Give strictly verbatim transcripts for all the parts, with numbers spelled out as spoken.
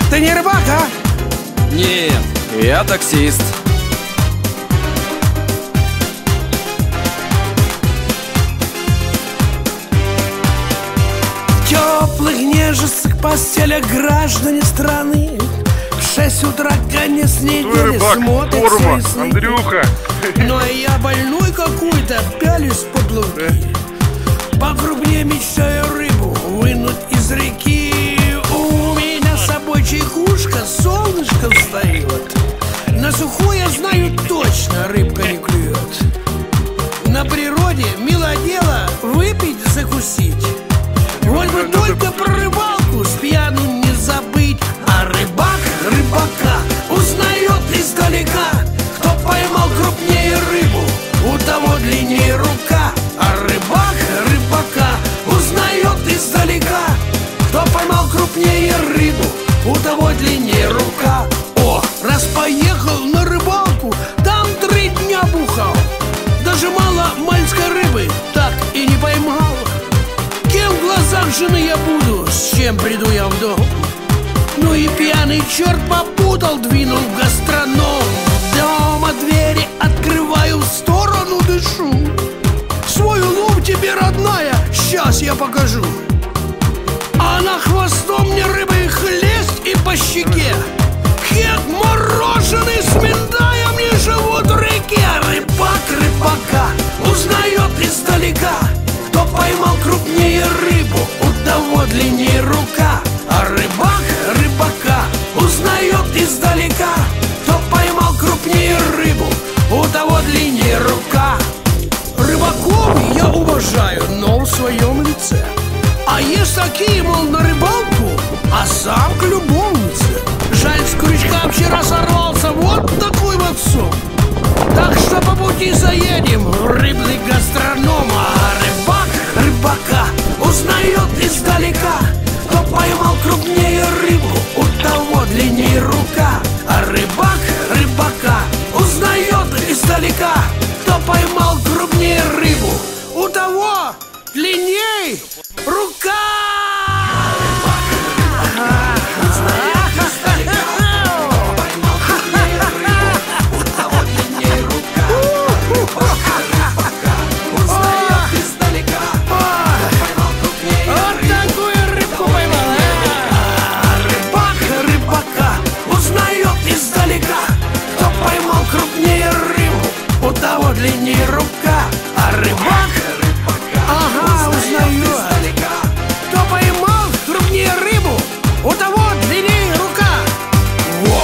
Ты не рыбак, а? Нет, я таксист. В теплых нежестых постелях граждане страны в шесть утра конец недели смотрят свои сны. Андрюха. Ну а я больной какой-то, пялюсь под луки. Покрупнее мечтаю рыбу вынуть из реки. У меня с собой чайкушка, солнышко встает. На сухой я знаю точно, рыбка не клюет. На природе мило дело выпить, закусить. Вот бы только про рыбалку с пьяну не забыть. А рыбак рыбака узнает издалека. Кто поймал крупнее рыбу, у того длиннее рука. А рыбак рыбака узнает издалека. Кто поймал крупнее рыбу, у того длиннее рука. О, раз поехал на рыбалку, там три дня бухал. Даже мало мальской рыбы так и не поймал. Кем в глазах жены я буду, с чем приду я в дом? Ну и пьяный черт попутал, двинул в гастроном. Дома двери открываю, в сторону дышу. Свой улов тебе, родная, сейчас я покажу. Она хвостом мне рыбой хлест и по щеке. Хек мороженый с миндаем мне живут в реке. Рыбак рыбака узнает издалека. Кто поймал крупнее рыбу, у того длиннее рука. А рыбак рыбака узнает издалека. Кто поймал крупнее рыбу, у того длиннее рука. Рыбаков я уважаю, но в своем лице. А есть такие, мол, на рыбалку, а сам к любовнице. Жаль, с крючка вчера сорвался вот такой вот сон. Так что по пути заедем в рыбный гастроном. А рыбак рыбака узнает издалека. Кто поймал крупнее рыбу, у того длиннее рука. А рыбак рыбака узнает издалека. Кто поймал крупнее рыбу, у того длинней рука. Длиннее рука, а рыбак, ага, узнает. Кто поймал крупнее рыбу, у того длиннее рука. Во!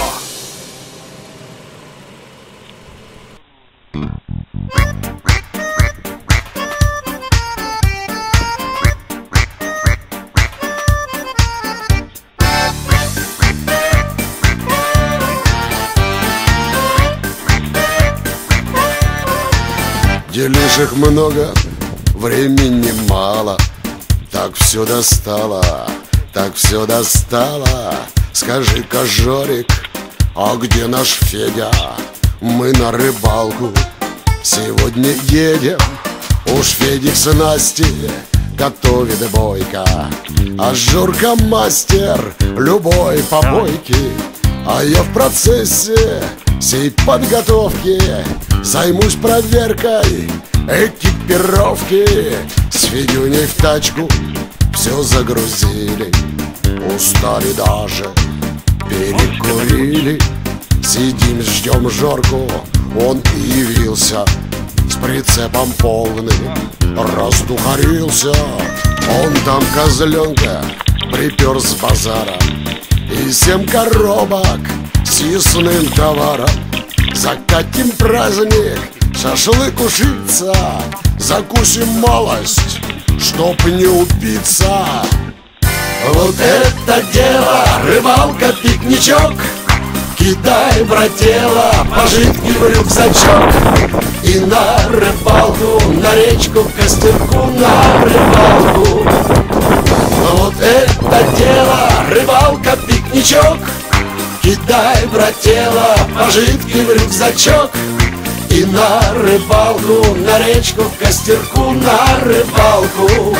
Делишек много, времени мало. Так все достало, так все достало. Скажи-ка, Жорик, а где наш Федя? Мы на рыбалку сегодня едем. Уж Федик с Настей готовит бойко, а Жорка мастер любой побойки. А я в процессе сей подготовки займусь проверкой экипировки. С Федюней в тачку все загрузили. Устали даже, перекурили. Сидим, ждем Жорку, он и явился с прицепом полным, раздухарился. Он там козленка припер с базара и семь коробок с съестным товаром. Закатим праздник, шашлык ушиться, закусим малость, чтоб не упиться. Вот это дело, рыбалка, пикничок. Кидай, брателло, пожитки в рюкзачок. И на рыбалку, на речку, к костерку, на рыбалку. Вот это дело, рыбалка, пикничок. Кидай, брателло, пожитки в рюкзачок. И на рыбалку, на речку, к костерку, на рыбалку.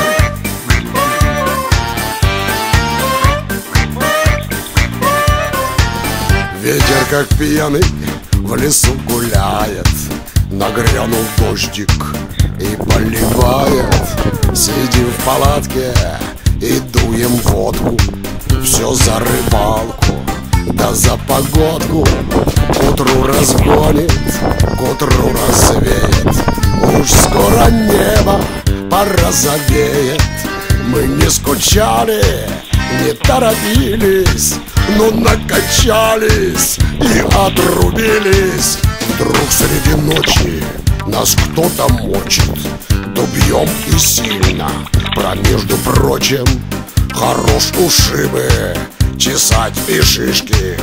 как пьяный в лесу гуляет. Нагрянул дождик и поливает. Сидим в палатке и дуем водку. Все за рыбалку, да за погодку. К утру разгонит, к утру рассвеет. Уж скоро небо порозовеет. Мы не скучали, не торопились, но накачались и отрубились. Вдруг среди ночи нас кто-то мочит. Да бьем и сильно, про между прочим. Хорош ушибы, чесать и шишки.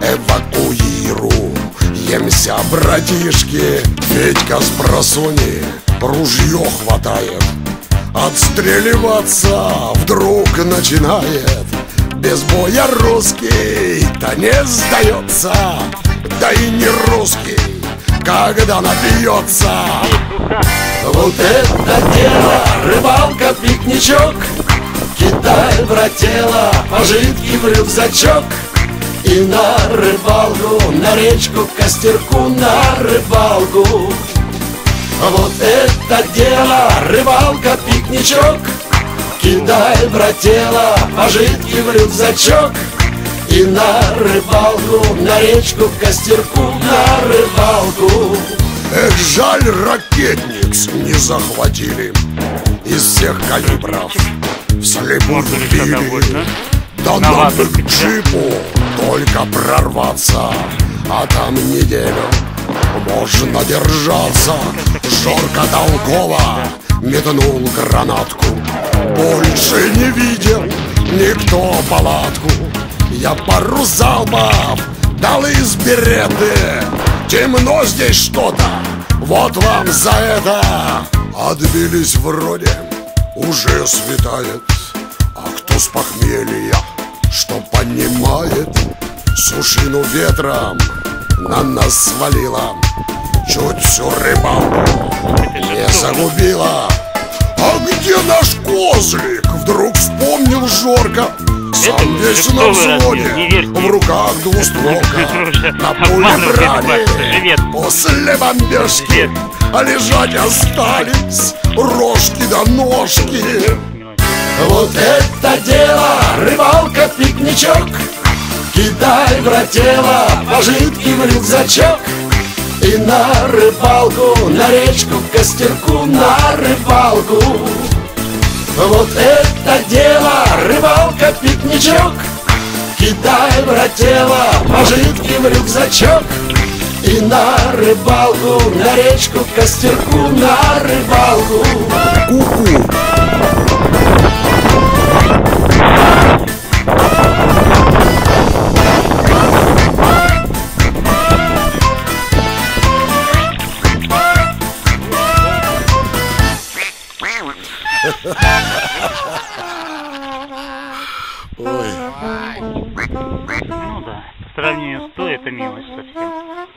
Эвакуируемся, братишки. Федька с просони ружье хватает. Отстреливаться вдруг начинает. Без боя русский-то не сдается. Да и не русский, когда напьется. Вот это дело, рыбалка, пикничок. Кидай, братела, пожитки в рюкзачок. И на рыбалку, на речку, к костерку, на рыбалку. Вот это дело, рыбалка, пикничок. Кидай, братела, пожитки в рюкзачок. И на рыбалку, на речку, к костерку, на рыбалку. Эх, жаль, ракетникс не захватили. Из всех калибров вслепую били. Да нам к джипу только прорваться, а там неделю можно держаться. Жорко толково метнул гранатку. Больше не видел никто палатку. Я пару залпов дал из береты. Темно здесь что-то, вот вам за это. Отбились вроде, уже светает. А кто с похмелья, что понимает, сушину ветром на нас свалила. Чуть всю рыбалку не загубила. А где наш козлик? Вдруг вспомнил Жорка. Сам весь на взводе, в руках двустволка. На пуле брали после бомбежки, а лежать остались рожки да ножки. Вот это дело, рыбалка, пикничок. Кидай, братела, пожитки в рюкзачок. И на рыбалку, на речку, к костерку, на рыбалку. Вот это дело, рыбалка, пикничок. Кидай, братела, пожитки в рюкзачок. И на рыбалку, на речку, к костерку, на рыбалку. Ку-ку. Ой. Ну да, по сравнению с той, это мелочь совсем.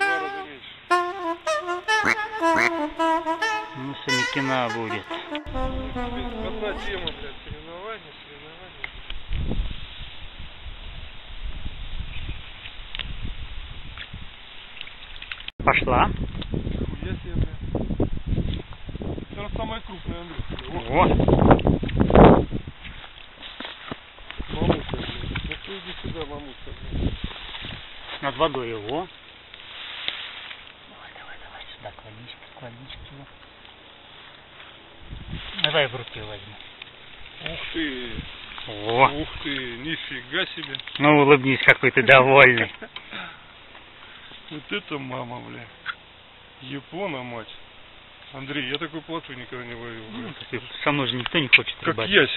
Ну, сегодня кино будет. Одна тема, блядь, соревнования, соревнования. Пошла. Хуя себе, блядь. Это самая крупная, Андрей. О! Мамука, блядь. Ну ты иди сюда, мамука, блядь. Над водой его. Давай, давай, давай, сюда кладись, кладись его. Давай в руки возьму. Ух ты. О! Ух ты, нифига себе. Ну улыбнись, какой ты довольный. Вот это мама, бля. Япона, мать. Андрей, я такой плотву никогда не ловил. Ну, со мной же никто не хочет Как рыбачить. ясь.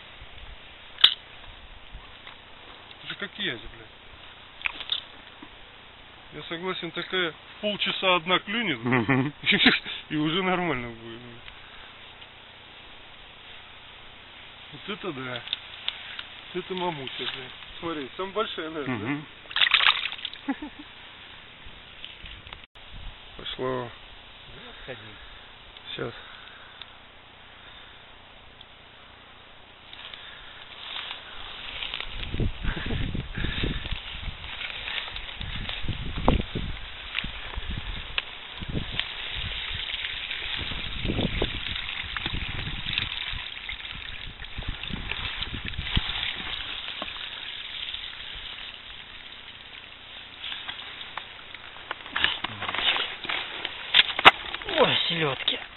Это же как ясь, блядь. Я согласен, такая полчаса одна клюнет, Мгм. и уже нормально будет. Вот это да. Это мамуся, блядь. Смотри, самая большая, наверное, да? Мгм. Пошло. Сейчас. селедки.